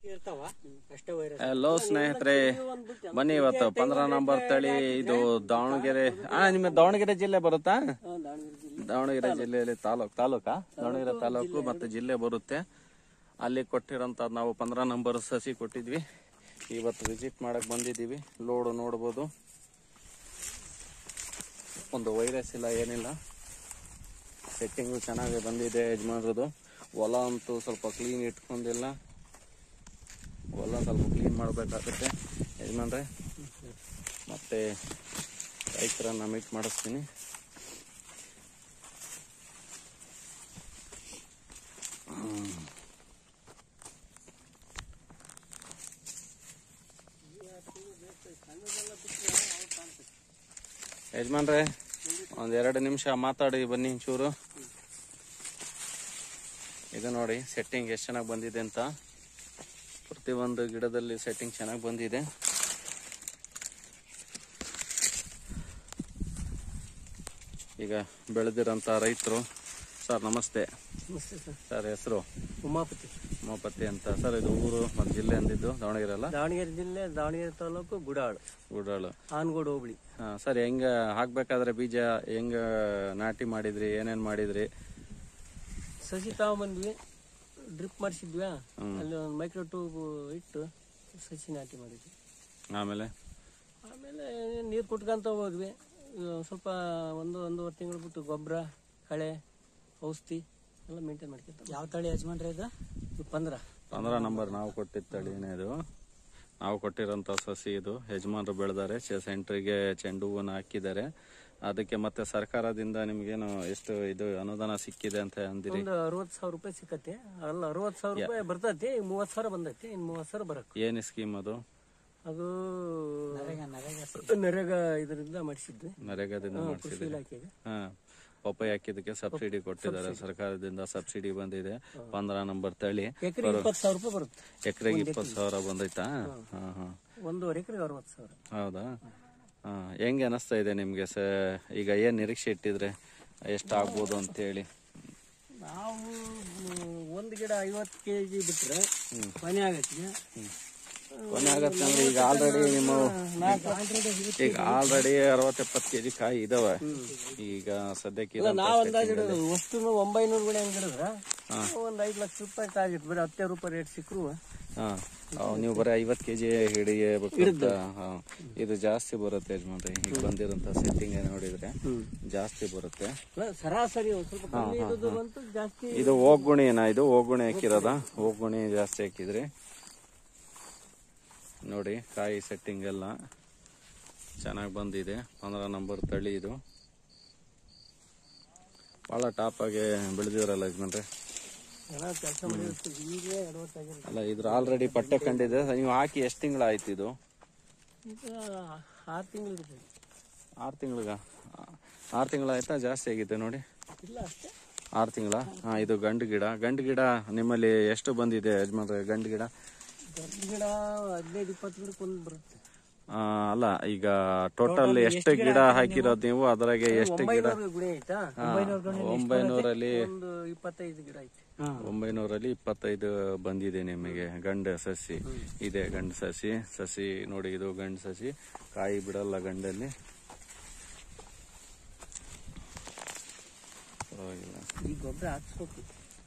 Hello ಸ್ನೇಹಿತರೆ, ಬನ್ನಿ ಇವತ್ತು 15 ನಂಬರ್ ತಳಿ ಇದು ದಾವಣಗೆರೆ. ನಿಮ್ಮ ದಾವಣಗೆರೆ ಜಿಲ್ಲೆ ಬರುತ್ತಾ? ದಾವಣಗೆರೆ ಜಿಲ್ಲೆಯಲ್ಲಿ ದಾವಣಗೆರೆ ತಾಲೂಕು ಮತ್ತೆ ಜಿಲ್ಲೆ ಬರುತ್ತೆ. ಅಲ್ಲಿ ಕೊಟ್ಟಿರೋಂತ ನಾವು 15 ನಂಬರ್ ಸಸಿ ಕೊಟ್ಟಿದ್ವಿ. ಇವತ್ತು ವಿಸಿಟ್ ಮಾಡಕ್ ಬಂದಿದ್ದೀವಿ. ಲೋಡ್ ನೋಡ್ಬೋದು, ಒಂದು ವೈರಸ್ ಇಲ್ಲ, ಏನಿಲ್ಲ. ಸೆಟ್ಟಿಂಗು ಚೆನ್ನಾಗಿ ಬಂದಿದೆ ಯಜಮಾನ್ರದು. ಹೊಲ ಅಂತೂ ಸ್ವಲ್ಪ ಕ್ಲೀನ್ ಇಟ್ಕೊಂಡಿಲ್ಲ. ಹೊಲ ಸ್ವಲ್ಪ ಕ್ಲೀನ್ ಮಾಡಬೇಕಾಗುತ್ತೆ ಯಜಮಾನ್ರೆ. ಮತ್ತೆ ರೈತರನ್ನ ಮೀಟ್ ಮಾಡಿಸ್ತೀನಿ. ಯಜಮಾನ್ರೆ, ಒಂದೆರಡು ನಿಮಿಷ ಮಾತಾಡಿ ಬನ್ನಿ ಚೂರು. ಇದು ನೋಡಿ ಸೆಟ್ಟಿಂಗ್ ಎಷ್ಟು ಚೆನ್ನಾಗಿ ಬಂದಿದೆ ಅಂತ. ಪ್ರತಿಯೊಂದು ಗಿಡದಲ್ಲಿ ಸೆಟ್ಟಿಂಗ್ ಚೆನ್ನಾಗಿ ಬಂದಿದೆ. ಈಗ ಬೆಳೆದಿರೋಂಥ ರೈತರು. ಸರ್ ನಮಸ್ತೆ. ನಮಸ್ತೆ ಸರ್. ಸರ್ ಹೆಸರು? ಉಮಾಪತಿ ಅಂತ. ಸರ್ ಇದು ಊರು ಮತ್ತು ಜಿಲ್ಲೆ ಅಂದಿದ್ದು ದಾವಣಗೆರೆ ಅಲ್ಲ? ದಾವಣಗೆರೆ ಜಿಲ್ಲೆ, ದಾವಣಗೆರೆ ತಾಲೂಕು, ಗುಡಾಳು ಆನಗೋಡು ಹೋಬಳಿ. ಸರ್ ಹೆಂಗ ಹಾಕ್ಬೇಕಾದ್ರೆ ಬೀಜ ಹೆಂಗ ನಾಟಿ ಮಾಡಿದ್ರಿ, ಏನೇನ್ ಮಾಡಿದ್ರಿ? ಸಸಿ ತಗೊಂಬಂದ್ವಿ, ಡ್ರಿಪ್ ಮಾಡಿಸಿದ್ವಿ. ಅಲ್ಲಿ ಒಂದು ಮೈಕ್ರೋ ಟ್ಯೂಬ್ ಇಟ್ಟು ಸಸಿ ನಾಟಿ ಮಾಡಿದ್ವಿ. ಆಮೇಲೆ ನೀರು ಕುಟ್ಕೊಂತ ಹೋದ್ವಿ. ಸ್ವಲ್ಪ ಒಂದೂವರೆ ತಿಂಗಳು ಬಿಟ್ಟು ಗೊಬ್ಬರ, ಕಳೆ, ಔಷಧಿ ಎಲ್ಲ ಮೇಂಟೈನ್ ಮಾಡ್ಕೊಂತ. ಯಾವ ತಳಿ ಯಜಮಾನ್ರೆ ಇದು? 15 ನಂಬರ್ ನಾವು ಕೊಟ್ಟಿದ್ದ ತಳಿನೇ ಇದು. ನಾವು ಕೊಟ್ಟಿರೋಂಥ ಸಸಿ ಇದು. ಯಜಮಾನ್ರು ಬೆಳೆದಾರೆ. ಸೆಂಟ್ರಿಗೆ ಚೆಂಡು ಹೂವನ್ನ ಹಾಕಿದ್ದಾರೆ. ಅದಕ್ಕೆ ಮತ್ತೆ ಸರ್ಕಾರದಿಂದ ನಿಮ್ಗೇನು ಎಷ್ಟು ಇದು ಅನುದಾನ ಸಿಕ್ಕಿದೆ ಅಂತ ಅಂದಿರಿ? ಒಂದು 60,000 ರೂಪಾಯಿ ಸಿಕ್ಕತ್ತೆ. ಅಲ್ಲ, 60,000 ರೂಪಾಯಿ ಬರ್ತೈತಿ. 30,000 ಬಂದೈತಿ. ಇನ್ನು 30,000 ಬರಕ್. ಏನು ಸ್ಕೀಮ್ ಅದು? ಅದು ನರೇಗಾ ಇದರಿಂದ ಮಾಡಿಸಿದ್ವಿ. ನರೇಗಾದಿಂದ ಕೃಷಿ ಇಲಾಖೆಗೆ. ಪಪ್ಪಾಯಿ ಹಾಕಿದಕ್ಕೆ ಸಬ್ಸಿಡಿ ಕೊಟ್ಟಿದ್ದಾರೆ. ಸರ್ಕಾರದಿಂದ ಸಬ್ಸಿಡಿ ಬಂದಿದೆ. 15 ನಂಬರ್ ತಳಿ. ಎಕರೆಗೆ 20,000 ರೂಪಾಯಿ ಬರುತ್ತೆ. ಎಕರೆಗೆ 20,000 ಬಂದೈತಾ? ಒಂದೂವರೆ ಎಕರೆಗೆ 60,000. ಹೌದಾ? ಹೆಂಗೆ ಅನಿಸ್ತಾ ಇದೆ ನಿಮ್ಗೆ? ಈಗ ಏನ್ ನಿರೀಕ್ಷೆ ಇಟ್ಟಿದ್ರೆ ಎಷ್ಟು ಆಗ್ಬೋದು ಅಂತ ಹೇಳಿ? ನಾವು ಒಂದು ಗಿಡ 50 kg ಬಿಟ್ರೆ ಮನೆ ಆಗತ್ತೆ. ಅಂದ್ರೆ ಈಗ ಆಲ್ರೆಡಿ ನಿಮ್ಮ ಈಗ ಆಲ್ರೆಡಿ 60-70 kg ಕಾಯಿ ಇದಾವೆ. ಈಗ ಸದ್ಯಕ್ಕೆ ನಾವು ಅಂದಾಜು ವಸ್ತು 900 ಗುಣ ಹೆಂಗ್ ಹಿಡಿದ್ರ ಒಂದ್ 5 ಲಕ್ಷ ರೂಪಾಯಿ ಟಾರ್ಗೆಟ್. ಬರೀ 10 ರೂಪಾಯಿ ರೇಟ್ ಸಿಕ್ಕರು ನೀವು ಬರೀ 50 kg ಹಿಡಿಯಬೇಕು. ಇದು ಜಾಸ್ತಿ ಬರುತ್ತೆ ಯಜಮಾನ್ರಿ. ಈಗ ಬಂದಿರೋಂತ ಸೆಟ್ಟಿಂಗ್ ನೋಡಿದ್ರೆ ಜಾಸ್ತಿ ಬರುತ್ತೆ. ಸರಾಸರಿ ಸ್ವಲ್ಪ ಜಾಸ್ತಿ. ಇದು ಹೋಗುಣಿನ? ಇದು ಹೋಗುಣಿ ಹಾಕಿರೋದ? ಹೋಗುಣಿ ಜಾಸ್ತಿ ಹಾಕಿದ್ರಿ ನೋಡಿ. ಕಾಯಿ ಸೆಟ್ಟಿಂಗ್ ಎಲ್ಲ ಚೆನ್ನಾಗಿ ಬಂದಿದೆ. 15 ನಂಬರ್ ತಳಿ ಇದು. ಬಹಳ ಟಾಪ್ ಆಗಿ ಬೆಳೆದಿರಲ್ಲ ಯಜಮಾನ್ರೆ. ಅಲ್ಲ, ಇದ್ರ ಆಲ್ರೆಡಿ ಪಟ್ಟೆ ಕಂಡಿದೆ. ನೀವು ಹಾಕಿ ಎಷ್ಟು ತಿಂಗಳಾಯ್ತು ಇದು? 6 ತಿಂಗಳು. 6 ತಿಂಗಳಿಗ? 6 ತಿಂಗಳಾಯ್ತಾ? ಜಾಸ್ತಿ ಆಗಿದೆ ನೋಡಿ. 6 ತಿಂಗಳ. ಇದು ಗಂಡು ಗಿಡ. ಗಂಡು ಗಿಡ ನಿಮ್ಮಲ್ಲಿ ಎಷ್ಟು ಬಂದಿದೆ ಯಜಮಾನ್ರೆ? ಗಂಡು ಗಿಡ 15-20 ಗಿಡಕ್ಕೆ ಒಂದು ಬರುತ್ತೆ. ಅಲ್ಲ, ಈಗ ಟೋಟಲ್ ಎಷ್ಟು ಗಿಡ ಹಾಕಿರೋದು ನೀವು? ಅದ್ರಾಗೆ ಎಷ್ಟು ಗಿಡ? 900ರಲ್ಲಿ 25 ಗಿಡ ಐತೆ. 900ರಲ್ಲಿ 25 ಬಂದಿದೆ ನಿಮಗೆ ಗಂಡು ಸಸಿ. ಇದೆ ಗಂಡು ಸಸಿ ನೋಡಿ. ಇದು ಗಂಡು ಸಸಿ. ಕಾಯಿ ಬಿಡಲ್ಲ ಗಂಡಲ್ಲಿ. ಈ ಗೊಬ್ಬರ ಹಾಕ್ಸ್ಬೇಕು.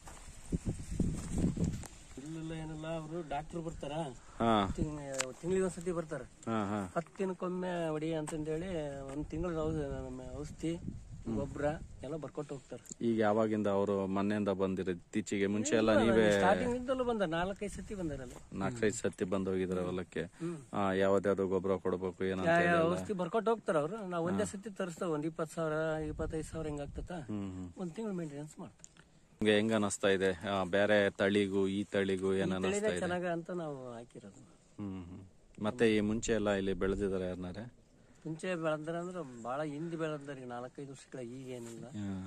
ಏನಿಲ್ಲ, ಅವರು ಡಾಕ್ಟರ್ ಬರ್ತಾರ, ತಿಂಗಳಿಗೆ ಒಂದ್ಸತಿ ಬರ್ತಾರ. 10 ದಿನಕ್ಕೊಮ್ಮೆ ಹೊಡಿ ಅಂತಂದೇಳಿ 1 ತಿಂಗಳು ಔಷಧಿ, ಗೊಬ್ಬರ ಎಲ್ಲ ಬರ್ಕೊಟ್ಟು ಹೋಗ್ತಾರೆ. ಈಗ ಯಾವಾಗಿಂದ ಅವರು ಮೊನ್ನೆಯಿಂದ ಬಂದಿರ? ಇತ್ತೀಚೆಗೆ ಮುಂಚೆ ಎಲ್ಲ ನೀವೇ? ಸ್ಟಾರ್ಟಿಂಗ್ ಇಂದಲೂ ಬಂದಾರ. 4-5 ಸತಿ ಬಂದಾರಲ್ಲ. 4-5 ಸತಿ ಬಂದ್ ಹೋಗಿದ್ರ ಹೊಲಕ್ಕೆ. ಯಾವ್ದಾವ್ದು ಗೊಬ್ಬರ ಕೊಡ್ಬೇಕು, ಏನಂತ ಔಷಧಿ ಬರ್ಕೊಟ್ಟು ಹೋಗ್ತಾರ ಅವ್ರು. ನಾವು ಒಂದೇ ಸತಿ ತರಿಸ್ತೇವೆ. ಒಂದ್ 20,000 25,000 ಹೆಂಗಾಗ್ತತ. 1 ತಿಂಗಳು ಮೇಂಟೆನೆನ್ಸ್ ಮಾಡ್ತಾರೆ. ನಿಮ್ಗೆ ಹೆಂಗ ಅನಿಸ್ತಾ ಇದೆ? ಬೇರೆ ತಳಿಗೂ ಈ ತಳಿಗೂ ಏನ್ ಅನಿಸ್ತಾ ಇದೆ? ಚೆನ್ನಾಗ ಅಂತ ನಾವು ಹಾಕಿರೋದು. ಮತ್ತೆ ಈ ಮುಂಚೆ ಎಲ್ಲ ಇಲ್ಲಿ ಬೆಳೆದಿದ್ದಾರೆ ಯಾರನ್ನಾರೆ? ಮುಂಚೆ ಬೆಳೆದಾರ ಅಂದ್ರೆ ಬಹಳ ಹಿಂದಿ ಬೆಳೆದಾರ. 4-5 ವರ್ಷಗಳ. ಈಗೇನಿಲ್ಲ.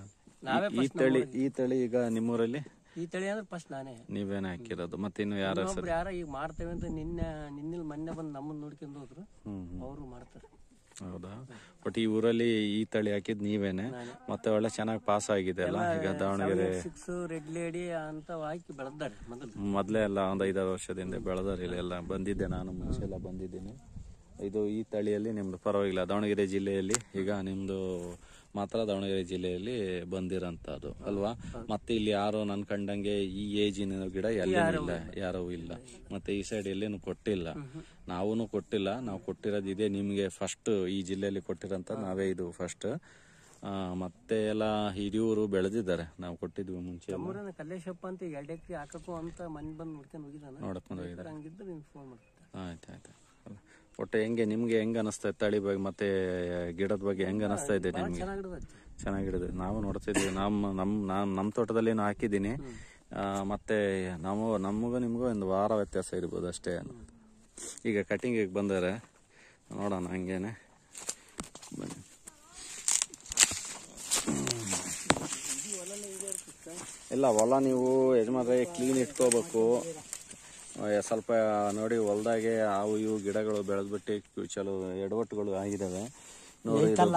ಈ ತಳಿ ಈಗ ನಿಮ್ಮೂರಲ್ಲಿ? ಈ ತಳಿ ಅಂದ್ರೆ ಫಸ್ಟ್ ನಾನೇ. ನೀವೇನ ಹಾಕಿರೋದು? ಮತ್ತೆ ಇನ್ನು ಯಾರ ಈಗ ಮಾಡ್ತೇವೆ ಅಂತ ಮೊನ್ನೆ ಬಂದು ನಮ್ಮನ್ನ ನೋಡ್ಕೊಂಡು ಹೋದ್ರು. ಅವರು ಮಾಡ್ತಾರೆ. ಹೌದಾ? ಬಟ್ ಈ ಊರಲ್ಲಿ ಈ ತಳಿ ಹಾಕಿದ್ ನೀವೇನೆ, ಮತ್ತೆ ಒಳ್ಳೆ ಚೆನ್ನಾಗಿ ಪಾಸ್ ಆಗಿದೆ ಅಲ್ಲ ಈಗ ದಾವಣಗೆರೆ? ರೆಡ್ ಲೇಡಿ ಅಂತ ಹಾಕಿ ಬೆಳೆದಾರೆ ಮೊದಲೇ ಎಲ್ಲ ಒಂದು 5-6 ವರ್ಷದಿಂದ ಬೆಳೆದಾರೆ. ಇಲ್ಲೆಲ್ಲ ಬಂದಿದ್ದೆ ನಾನು, ಮುಂಚೆ ಎಲ್ಲ ಬಂದಿದ್ದೀನಿ. ಇದು ಈ ತಳಿಯಲ್ಲಿ ನಿಮ್ದು ಪರವಾಗಿಲ್ಲ, ದಾವಣಗೆರೆ ಜಿಲ್ಲೆಯಲ್ಲಿ ಈಗ ನಿಮ್ದು ಮಾತ್ರ ದಾವಣಗೆರೆ ಜಿಲ್ಲೆಯಲ್ಲಿ ಬಂದಿರೋಂಥದ್ದು ಅಲ್ವಾ? ಮತ್ತೆ ಇಲ್ಲಿ ಯಾರೋ ನನ್ ಕಂಡಂಗೆ ಈ ಏಜಿನ ಗಿಡ ಎಲ್ಲೇನೂ ಇಲ್ಲ, ಯಾರೂ ಇಲ್ಲ. ಮತ್ತೆ ಈ ಸೈಡ್ ಎಲ್ಲೇನು ಕೊಟ್ಟಿಲ್ಲ, ನಾವೂನು ಕೊಟ್ಟಿಲ್ಲ. ನಾವು ಕೊಟ್ಟಿರೋದು ಇದೆ ನಿಮ್ಗೆ ಫಸ್ಟ್, ಈ ಜಿಲ್ಲೆಯಲ್ಲಿ ಕೊಟ್ಟಿರೋಂಥ ನಾವೇ ಇದು ಫಸ್ಟ್. ಮತ್ತೆ ಎಲ್ಲ ಹಿರಿಯೂರು ಬೆಳೆದಿದ್ದಾರೆ, ನಾವು ಕೊಟ್ಟಿದ್ವಿ ಮುಂಚೆ. ಕಲ್ಲೇಶಪ್ಪ ಅಂತ 2 ಎಕರೆ ಹಾಕಕ್ಕೂ ಅಂತ ಮನೆ ಬಂದು ನೋಡ್ಕೊಂಡು ಹೋಗಿದ್ದಾರೆ. ಹಂಗಿದ್ದು ನಿಮ್ಗೆ ಫೋನ್ ಮಾಡ್ತಾರೆ. ಆಯ್ತಾಯ್ತು. ಒಟ್ಟು ನಿಮ್ಗೆ ಹೆಂಗ ಅನಿಸ್ತಾ ಇದೆ ತಳಿ ಬಗ್ಗೆ ಮತ್ತೆ ಗಿಡದ ಬಗ್ಗೆ ಹೆಂಗ ಅನಿಸ್ತಾ ಇದೆ ನಿಮ್ಗೆ? ಚೆನ್ನಾಗಿಡದೆ. ನಾವು ನೋಡ್ತಿದ್ವಿ, ನಮ್ಮ ತೋಟದಲ್ಲೇನು ಹಾಕಿದ್ದೀನಿ. ಮತ್ತೆ ನಮಗೂ ನಿಮಗೂ ಒಂದು ವಾರ ವ್ಯತ್ಯಾಸ ಇರ್ಬೋದು ಅಷ್ಟೇ. ಈಗ ಕಟಿಂಗಿಗೆ ಬಂದರೆ ನೋಡೋಣ, ಹಂಗೇನೆ ಬನ್ನಿ. ಇಲ್ಲ, ಹೊಲ ನೀವು ಯಜಮಾನ್ರೆ ಕ್ಲೀನ್ ಇಟ್ಕೋಬೇಕು. ಸ್ವಲ್ಪ ನೋಡಿ, ಹೊಲದಾಗೆ ಅವು ಇವು ಗಿಡಗಳು ಬೆಳೆದ್ಬಿಟ್ಟು ಚಲೋ ಎಡವಟ್ಟುಗಳು ಆಗಿದಾವೆ ನೋಡಿ. ಇದು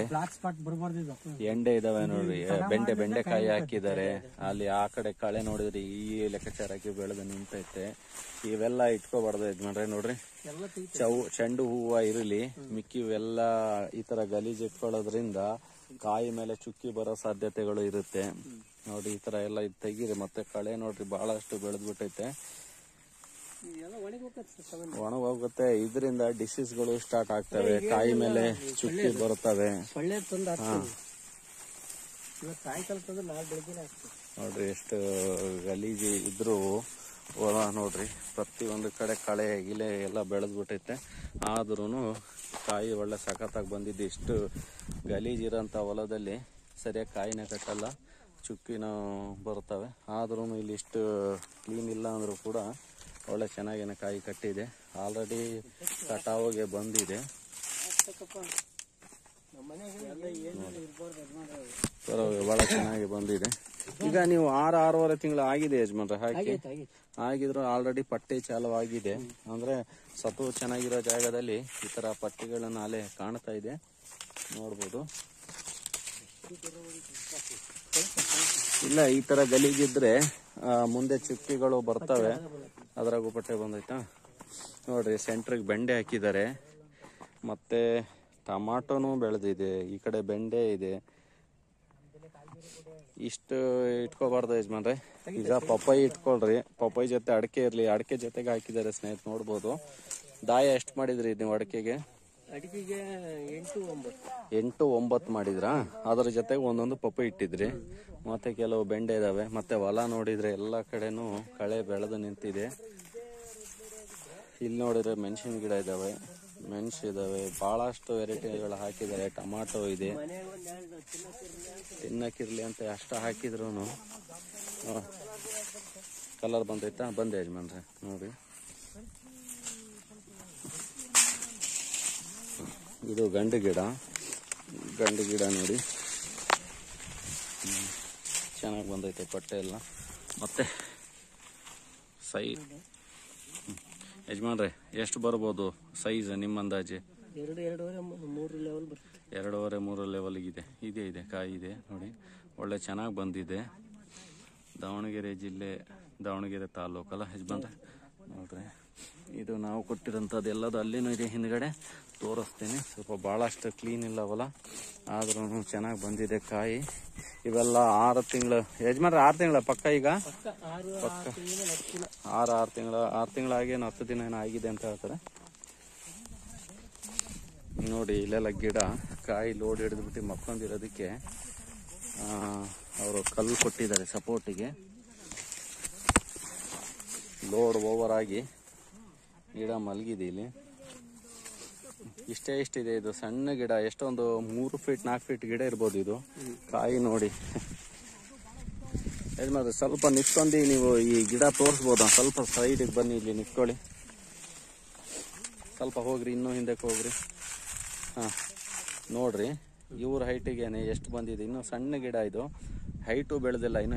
ಎಂಡೆ ಇದಾವೆ ನೋಡ್ರಿ, ಬೆಂಡೆಕಾಯಿ ಹಾಕಿದ್ದಾರೆ. ಅಲ್ಲಿ ಆ ಕಡೆ ಕಳೆ ನೋಡಿದ್ರಿ, ಈ ಲೆಕ್ಕಾಚಾರ ಹಾಕಿ ಬೆಳೆದು ನಿಂತೈತೆ. ಇವೆಲ್ಲ ಇಟ್ಕೋಬಾರ್ದು ಯಜಮಾನ್ರೆ. ನೋಡ್ರಿ, ಚೆಂಡು ಹೂವ ಇರಲಿ, ಮಿಕ್ಕಿ ಇವೆಲ್ಲ ಈ ತರ ಗಲೀಜ್ ಇಟ್ಕೊಳ್ಳೋದ್ರಿಂದ ಕಾಯಿ ಮೇಲೆ ಚುಕ್ಕಿ ಬರೋ ಸಾಧ್ಯತೆಗಳು ಇರುತ್ತೆ ನೋಡಿ. ಈ ತರ ಎಲ್ಲ ತೆಗೀರಿ. ಮತ್ತೆ ಕಳೆ ನೋಡ್ರಿ ಬಹಳಷ್ಟು ಬೆಳೆದ್ಬಿಟ್ಟೈತೆ, ಒಣಗೋಗುತ್ತೆ. ಇದರಿಂದ ಡಿಸೀಸ್ಗಳು ಸ್ಟಾರ್ಟ್ ಆಗ್ತವೆ, ಕಾಯಿ ಮೇಲೆ ಚುಕ್ಕಿ ಬರುತ್ತವೆ. ನೋಡ್ರಿ ಎಷ್ಟು ಗಲೀಜಿ ಇದ್ರು ಹೊಲ ನೋಡ್ರಿ, ಪ್ರತಿಯೊಂದು ಕಡೆ ಕಳೆ ಗಿಲೆ ಎಲ್ಲ ಬೆಳೆದ್ಬಿಟ್ಟೈತೆ. ಆದ್ರೂ ಕಾಯಿ ಒಳ್ಳೆ ಸಖತ್ತಾಗಿ ಬಂದಿದ್ದು. ಇಷ್ಟು ಗಲೀಜಿರೋಂಥ ಹೊಲದಲ್ಲಿ ಸರಿಯಾಗಿ ಕಾಯಿನ ಕಟ್ಟಲ್ಲ, ಚುಕ್ಕಿನ ಬರ್ತವೆ. ಆದ್ರೂ ಇಲ್ಲಿ ಇಷ್ಟು ಕ್ಲೀನ್ ಇಲ್ಲ ಅಂದ್ರೂ ಕೂಡ ಒಳ್ಳೆ ಚೆನ್ನಾಗೇನ ಕಾಯಿ ಕಟ್ಟಿದೆ. ಆಲ್ರೆಡಿ ಕಟಾವಿಗೆ ಬಂದಿದೆ. ಬಹಳ ಚೆನ್ನಾಗಿ ಬಂದಿದೆ. ಈಗ ನೀವು 6-6.5 ತಿಂಗಳು ಆಗಿದೆ ಯಜಮಾನ್ರೆ ಹಾಕಿ? ಆಗಿದ್ರು ಆಲ್ರೆಡಿ ಪಟ್ಟಿ ಚಾಲು ಆಗಿದೆ. ಅಂದ್ರೆ ಸತು ಚೆನ್ನಾಗಿರೋ ಜಾಗದಲ್ಲಿ ಈ ತರ ಪಟ್ಟಿಗಳನ್ನ ಅಲ್ಲೇ ಕಾಣ್ತಾ ಇದೆ, ನೋಡ್ಬೋದು. ಇಲ್ಲ, ಈ ತರ ಗಲೀಜಿದ್ರೆ ಮುಂದೆ ಚುಕ್ಕಿಗಳು ಬರ್ತವೆ. ಅದ್ರಾಗೂ ಪಟ್ಟೆ ಬಂದೈತಾ ನೋಡ್ರಿ. ಸೆಂಟ್ರಿಗೆ ಬೆಂಡೆ ಹಾಕಿದ್ದಾರೆ, ಮತ್ತೆ ಟಮಾಟೋನು ಬೆಳೆದಿದೆ. ಈ ಕಡೆ ಬೆಂಡೆ ಇದೆ. ಇಷ್ಟು ಇಟ್ಕೋಬಾರ್ದು ಯಜಮಾನ್ರೆ. ಈಗ ಪಪ್ಪಾಯಿ ಇಟ್ಕೊಳ್ರಿ, ಪಪ್ಪಾಯಿ ಜೊತೆ ಅಡಕೆ ಇರ್ಲಿ. ಅಡಕೆ ಜೊತೆಗೆ ಹಾಕಿದ್ದಾರೆ ಸ್ನೇಹಿತ, ನೋಡ್ಬೋದು. ದಾಯ ಎಷ್ಟು ಮಾಡಿದ್ರಿ ನೀವು ಅಡಕೆಗೆ? 8-9 ಮಾಡಿದ್ರಾ? ಅದರ ಜೊತೆಗೆ ಒಂದೊಂದು ಪಪ್ಪಾಯಿ ಇಟ್ಟಿದ್ರಿ. ಮತ್ತೆ ಕೆಲವು ಬೆಂಡೆ ಇದಾವೆ. ಮತ್ತೆ ಹೊಲ ನೋಡಿದ್ರೆ ಎಲ್ಲ ಕಡೆನೂ ಕಳೆ ಬೆಳೆದು ನಿಂತಿದೆ. ಇಲ್ಲಿ ನೋಡಿದ್ರೆ ಮೆಣಸಿನ ಗಿಡ ಇದಾವೆ, ಮೆಣಸು ಇದಾವೆ, ಬಹಳಷ್ಟು ವೆರೈಟಿಗಳು ಹಾಕಿದ್ದಾರೆ. ಟಮಾಟೋ ಇದೆ, ತಿನ್ನಕ್ಕಿರ್ಲಿ ಅಂತ ಅಷ್ಟು ಹಾಕಿದ್ರು ಕಲರ್ ಬಂದೈತಾ? ಬಂದೆ ಯಜಮಾನ್ರೆ ನೋಡಿ. ಇದು ಗಂಡು ಗಿಡ ನೋಡಿ, ಚೆನ್ನಾಗಿ ಬಂದೈತೆ ಪಟ್ಟೆ ಎಲ್ಲ. ಮತ್ತೆ ಯಜಮಾನ್ರೆ ಎಷ್ಟು ಬರ್ಬೋದು ಸೈಜ್ ನಿಮ್ಮ ಅಂದಾಜೆ? 2.5-3 ಲೆವೆಲ್ಗಿದೆ. ಇದೆ ಕಾಯಿ ಇದೆ ನೋಡಿ, ಒಳ್ಳೆ ಚೆನ್ನಾಗಿ ಬಂದಿದೆ. ದಾವಣಗೆರೆ ಜಿಲ್ಲೆ, ದಾವಣಗೆರೆ ತಾಲೂಕಲ್ಲ ಯಜಮಾನ್ರೆ? ನೋಡ್ರಿ, ಇದು ನಾವು ಕೊಟ್ಟಿರೋಂಥದ್ದು ಎಲ್ಲದು ಅಲ್ಲಿನೂ ಇದೆ, ಹಿಂದ್ಗಡೆ ತೋರಿಸ್ತೀನಿ. ಸ್ವಲ್ಪ ಭಾಳಷ್ಟು ಕ್ಲೀನ್ ಇಲ್ಲ ಹೊಲ, ಆದ್ರೂ ಚೆನ್ನಾಗಿ ಬಂದಿದೆ ಕಾಯಿ. ಇವೆಲ್ಲ 6 ತಿಂಗಳು ಯಜಮಾನ್ರೆ, 6 ತಿಂಗಳ ಪಕ್ಕ ಈಗ? ಪಕ್ಕ 6 ತಿಂಗಳಾಗಿ 10 ದಿನ ಏನೋ ಆಗಿದೆ ಅಂತ ಹೇಳ್ತಾರೆ ನೋಡಿ. ಇಲ್ಲೆಲ್ಲ ಗಿಡ ಕಾಯಿ ಲೋಡ್ ಹಿಡಿದ್ಬಿಟ್ಟು ಮಕ್ಕೊಂದಿರೋದಕ್ಕೆ ಅವರು ಕಲ್ಲು ಕೊಟ್ಟಿದ್ದಾರೆ ಸಪೋರ್ಟಿಗೆ. ಲೋಡ್ ಓವರ್ ಆಗಿ ಗಿಡ ಮಲಗಿದೆ ಇಲ್ಲಿ. ಇಷ್ಟಿದೆ. ಇದು ಸಣ್ಣ ಗಿಡ, ಎಷ್ಟೊಂದು 3 ಫೀಟ್ 4 ಫೀಟ್ ಗಿಡ ಇರ್ಬೋದು ಇದು. ಕಾಯಿ ನೋಡಿ ಯಜಮಾನ್ರೆ, ಸ್ವಲ್ಪ ನಿಂತ್ಕೊಂಡು ನೀವು ಈ ಗಿಡ ತೋರಿಸ್ಬೋದಾ? ಸ್ವಲ್ಪ ಸೈಡಿಗೆ ಬನ್ನಿ, ಇಲ್ಲಿ ನಿಂತ್ಕೊಳ್ಳಿ. ಸ್ವಲ್ಪ ಹೋಗ್ರಿ, ಇನ್ನೂ ಹಿಂದಕ್ಕೆ ಹೋಗ್ರಿ. ನೋಡ್ರಿ, ಇವ್ರ ಹೈಟಿಗೇನೆ ಎಷ್ಟು ಬಂದಿದೆ. ಇನ್ನು ಸಣ್ಣ ಗಿಡ ಇದು, ಹೈಟು ಬೆಳೆದಿಲ್ಲ ಇನ್ನು.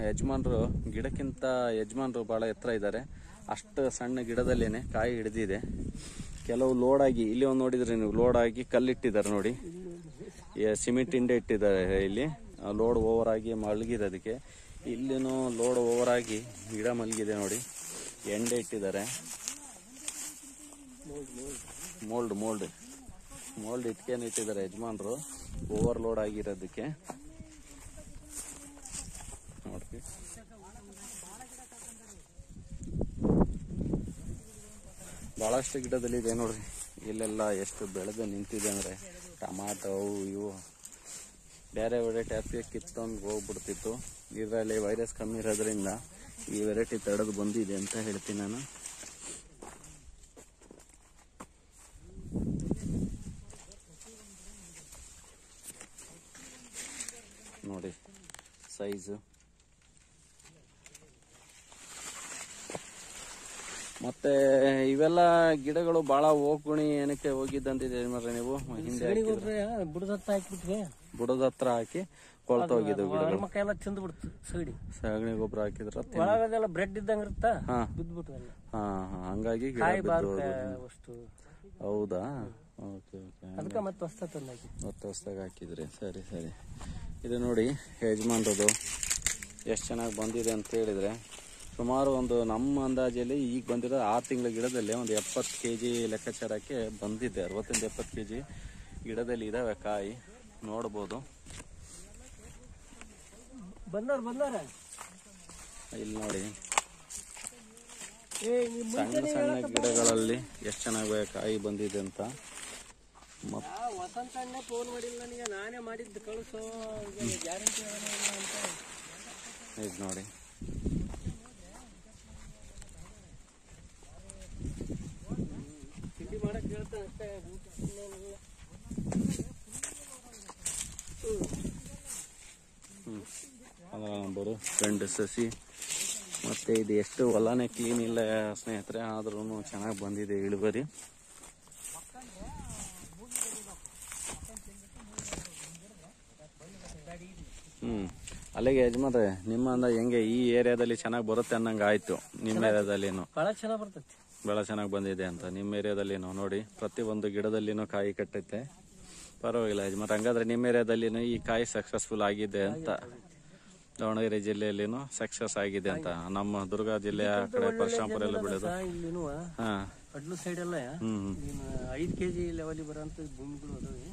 ಯಜಮಾನ್ರು ಭಾಳ ಎತ್ತರ ಇದ್ದಾರೆ. ಅಷ್ಟು ಸಣ್ಣ ಗಿಡದಲ್ಲೇನೆ ಕಾಯಿ ಹಿಡಿದಿದೆ. ಕೆಲವು ಲೋಡ್ ಆಗಿ ಇಲ್ಲಿ ಒಂದು ನೋಡಿದ್ರೆ ನೀವು ಲೋಡ್ ಆಗಿ ಕಲ್ಲಿಟ್ಟಿದ್ದಾರೆ ನೋಡಿ, ಸಿಮೆಂಟ್ ಇಂಡೆ ಇಟ್ಟಿದ್ದಾರೆ ಇಲ್ಲಿ. ಲೋಡ್ ಓವರ್ ಆಗಿ ಮಲಗಿದೆ ಅದಕ್ಕೆ. ಇಲ್ಲಿನೂ ಲೋಡ್ ಓವರ್ ಆಗಿ ಗಿಡ ಮಲಗಿದೆ ನೋಡಿ, ಎಂಡೆ ಇಟ್ಟಿದ್ದಾರೆ. ಮೋಲ್ಡ್ ಇಟ್ಕೇನು ಇಟ್ಟಿದ್ದಾರೆ ಯಜಮಾನ್ರು, ಓವರ್ ಲೋಡ್ ಆಗಿರೋದಕ್ಕೆ ನೋಡ್ರಿ. ಬಹಳಷ್ಟು ಗಿಡದಲ್ಲಿ ಇದೆ ನೋಡ್ರಿ. ಇಲ್ಲೆಲ್ಲ ಎಷ್ಟು ಬೆಳೆದು ನಿಂತಿದೆ ಅಂದ್ರೆ ಟಮಾಟೋ ಅವು ಇವು. ಬೇರೆ ವೆರೈಟಿ ಕಿತ್ತೊಂದು ಹೋಗ್ಬಿಡ್ತಿತ್ತು. ಇದರಲ್ಲಿ ವೈರಸ್ ಕಮ್ಮಿ ಇರೋದ್ರಿಂದ ಈ ವೆರೈಟಿ ತಡೆದು ಬಂದಿದೆ ಅಂತ ಹೇಳ್ತೀನಿ ನಾನು. ನೋಡಿ ಸೈಜು. ಮತ್ತೆ ಇವೆಲ್ಲ ಗಿಡಗಳು ಬಹಳ ಹೋಗುಣಿ ಏನಕ್ಕೆ ಹೋಗಿದ್ದಂತಿದೆ ಮರ್ರೆ ನೀವು ಹಿಂದೆ ಬುಡದ ಹತ್ರ ಹಾಕಿ ಕೊಳ್ತೋಗಿದ್ದು ಗಿಡಗಳು. ಎಲ್ಲ ತಿಂದು ಬಿಡ್ತು ಸಗಣಿ ಗೊಬ್ಬರ ಹಾಕಿದ್ರ ಒಳಗೆಲ್ಲ ಬ್ರೆಡ್ ಇದ್ದಂಗ ಇರುತ್ತಾ, ಬಿದ್ಬಿಟ್ಟು ಹಂಗಾಗಿ ಹೌದಾ? Okay okay. ಅದಕ್ಕೆ ಮತ್ತೆ ಹೊಸ್ತಾಗಿ ಹಾಕಿದ್ರಿ. ಸರಿ ಸರಿ. ಇದು ನೋಡಿ ಯಜಮಾನ್ರದು ಎಷ್ಟು ಚೆನ್ನಾಗಿ ಬಂದಿದೆ ಅಂತ ಹೇಳಿದ್ರೆ, ಸುಮಾರು ಒಂದು ನಮ್ಮ ಅಂದಾಜಲ್ಲಿ ಈಗ ಬಂದಿರೋ 6 ತಿಂಗಳ ಗಿಡದಲ್ಲಿ ಒಂದು 70 kg ಲೆಕ್ಕಾಚಾರಕ್ಕೆ ಬಂದಿದೆ. 60-70 kg ಗಿಡದಲ್ಲಿ ಇದಾವೆ ಕಾಯಿ, ನೋಡ್ಬೋದು. ಇಲ್ಲಿ ನೋಡಿ ಸಣ್ಣ ಸಣ್ಣ ಗಿಡಗಳಲ್ಲಿ ಎಷ್ಟು ಚೆನ್ನಾಗಿ ಕಾಯಿ ಬಂದಿದೆ ಅಂತ. ವಸಂತ ಫೋನ್ ಮಾಡಿಲ್ಲ ನನಗೆ, ನಾನೇ ಮಾಡಿದ್ದು ಕಳಿಸೋ ಗ್ಯಾರಂಟಿ ಇದು ನೋಡಿ. ತಿಂಡಿ ಮಾಡಕ್ ಹೇಳ್ತಾನೆ ಅಷ್ಟೇ. ನಂಬರು ಗಂಡು ಸಸಿ. ಮತ್ತೆ ಇದು ಎಷ್ಟು ಹೊಲನೇ ಕ್ಲೀನ್ ಇಲ್ಲ ಸ್ನೇಹಿತರೆ, ಆದ್ರೂ ಚೆನ್ನಾಗಿ ಬಂದಿದೆ ಇಳುವರಿ. ಅಲ್ಲಿಗೆ ಯಜಮಾನ್ರೆ ನಿಮ್ಮ ಅಂದ ಹೆಂಗೆ ಈ ಏರಿಯಾದಲ್ಲಿ ಚೆನ್ನಾಗಿ ಬರುತ್ತೆ ಅನ್ನಂಗೆ ಆಯ್ತು. ನಿಮ್ಮ ಏರಿಯಾದಲ್ಲಿನು ಬಹಳ ಚೆನ್ನಾಗಿ ಬರ್ತೈತಿ, ಬಹಳ ಚೆನ್ನಾಗಿ ಬಂದಿದೆ ಅಂತ ನಿಮ್ಮ ಏರಿಯಾದಲ್ಲಿನು ನೋಡಿ. ಪ್ರತಿ ಒಂದು ಗಿಡದಲ್ಲಿನೂ ಕಾಯಿ ಕಟ್ಟೈತೆ. ಪರವಾಗಿಲ್ಲ ಯಜಮಾನ್ರೆ, ಹಂಗಾದ್ರೆ ನಿಮ್ಮ ಏರಿಯಾದಲ್ಲಿನೂ ಈ ಕಾಯಿ ಸಕ್ಸಸ್ಫುಲ್ ಆಗಿದೆ ಅಂತ. ದಾವಣಗೆರೆ ಜಿಲ್ಲೆಯಲ್ಲಿನೂ ಸಕ್ಸಸ್ ಆಗಿದೆ ಅಂತ. ನಮ್ಮ ದುರ್ಗ ಜಿಲ್ಲೆಯ ಕಡೆ ಪರಶುರಾಂಪುರ ಎಲ್ಲ ಬೆಳೆದು ಕಡ್ಲು ಸೈಡ್ ಎಲ್ಲ 5 kg ಲೆವೆಲ್ ಬರೋಂತ ಭೂಮಿಗಳು ಅದಾವೆ.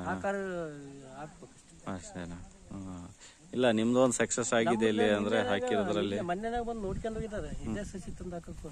ಅಷ್ಟೇನಾ? ಇಲ್ಲ ನಿಮ್ದು ಒಂದು ಸಕ್ಸಸ್ ಆಗಿದೆ ಇಲ್ಲಿ ಅಂದ್ರೆ ಹಾಕಿರೋದ್ರಲ್ಲಿ. ಮನೆಯಾಗ ಬಂದು ನೋಡ್ಕೊಂಡು ಹೋಗಿದ್ದಾರೆ, ಇದೇ ಸಸಿ ತಂದು ಹಾಕಬೇಕು.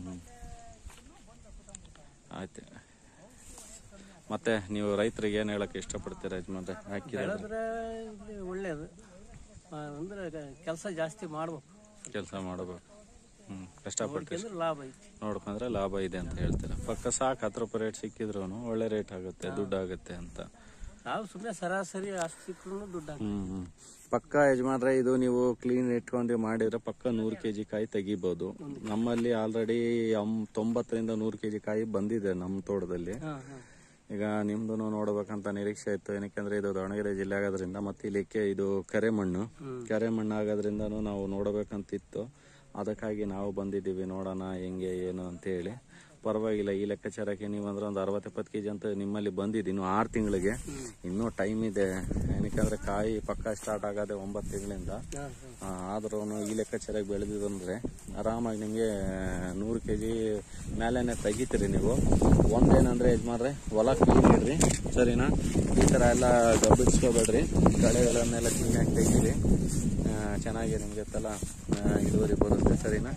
ಆಯ್ತು. ಮತ್ತೆ ನೀವು ರೈತರಿಗೆ ಏನ್ ಹೇಳಕ್ ಇಷ್ಟಪಡ್ತೀರಾ ಯಜಮಾನ್ರೆ? ಹಾಕಿದ್ರೆ ಒಳ್ಳೇದು ಅಂದ್ರೆ ಕೆಲಸ ಜಾಸ್ತಿ ಮಾಡ್ಬೇಕು, ಕೆಲಸ ಮಾಡಬೇಕು. ಕಷ್ಟಪಟ್ಟು ಲಾಭ ಐತಿ, ನೋಡ್ಕೊಂಡ್ರೆ ಲಾಭ ಇದೆ ಅಂತ ಹೇಳ್ತೀರಾ. ಪಕ್ಕ ಸಾಕು 10 ರೂಪಾಯಿ ರೇಟ್ ಸಿಕ್ಕಿದ್ರು ಒಳ್ಳೆ ರೇಟ್ ಆಗುತ್ತೆ, ದುಡ್ಡು ಆಗುತ್ತೆ ಅಂತ. ನಾವು ಸುಮ್ಮನೆ ಸರಾಸರಿ ಅಷ್ಟು ಸಿಕ್ಕರೂ ದುಡ್ಡು ಆಗುತ್ತೆ. ಪಕ್ಕ ಯಜಮಾನ್ರೆ ಇದು ನೀವು ಕ್ಲೀನ್ ಇಟ್ಕೊಂಡು ಮಾಡಿದ್ರೆ ಪಕ್ಕ 100 kg ಕಾಯಿ ತೆಗಿಬಹುದು. ನಮ್ಮಲ್ಲಿ ಆಲ್ರೆಡಿ 90-100 kg ಕಾಯಿ ಬಂದಿದೆ ನಮ್ಮ ತೋಟದಲ್ಲಿ. ಈಗ ನಿಮ್ದು ನೋಡ್ಬೇಕಂತ ನಿರೀಕ್ಷೆ ಇತ್ತು. ಏನಕ್ಕೆ ಇದು ದಾವಣಗೆರೆ ಜಿಲ್ಲೆ ಆಗೋದ್ರಿಂದ, ಮತ್ತೆ ಇಲ್ಲಿಕ್ಕೆ ಇದು ಕೆರೆ ಮಣ್ಣು ಆಗೋದ್ರಿಂದ ನಾವು ನೋಡಬೇಕಂತಿತ್ತು. ಅದಕ್ಕಾಗಿ ನಾವು ಬಂದಿದ್ದೀವಿ, ನೋಡೋಣ ಹೆಂಗೆ ಏನು ಅಂತ ಹೇಳಿ. ಪರವಾಗಿಲ್ಲ, ಈ ಲೆಕ್ಕಾಚಾರಕ್ಕೆ ನೀವು ಅಂದ್ರೆ ಒಂದು 60-70 kg ಅಂತ ನಿಮ್ಮಲ್ಲಿ ಬಂದಿದೆ. ಇನ್ನು 6 ತಿಂಗಳಿಗೆ ಇನ್ನೂ ಟೈಮ್ ಇದೆ. ಏನಕ್ಕೆ ಕಾಯಿ ಪಕ್ಕ ಸ್ಟಾರ್ಟ್ ಆಗೋದೆ 9 ತಿಂಗಳಿಂದ. ಆದ್ರೂ ಈ ಲೆಕ್ಕಾಚಾರಕ್ಕೆ ಬೆಳೆದಿದಂದ್ರೆ ಆರಾಮಾಗಿ ನಿಮಗೆ 100 kg ಮೇಲೆನೆ ತೆಗಿತೀರಿ ನೀವು. ಒಂದೇನಂದ್ರೆ ಯಜಮಾನ್ರೆ, ಹೊಲ ಕ್ಲೀನ್ ಇಡ್ರಿ, ಸರಿನಾ? ಈ ತರ ಎಲ್ಲ ಗಬ್ಬಿಸ್ಕೋಬೇಡ್ರಿ, ಕಳೆಗಳನ್ನೆಲ್ಲ ಕ್ಲೀನಾಗಿ ತೆಗೀರಿ. ಚೆನ್ನಾಗಿ ನಿಮ್ಗೆ ಇಳುವರಿ ಬರುತ್ತೆ, ಸರಿನಾ?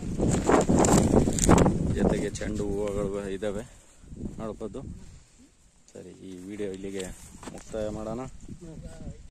ಜೊತೆಗೆ ಚೆಂಡು ಹೂವುಗಳು ಇದಾವೆ, ನೋಡ್ಬೋದು. ಸರಿ, ಈ ವಿಡಿಯೋ ಇಲ್ಲಿಗೆ ಮುಕ್ತಾಯ ಮಾಡೋಣ.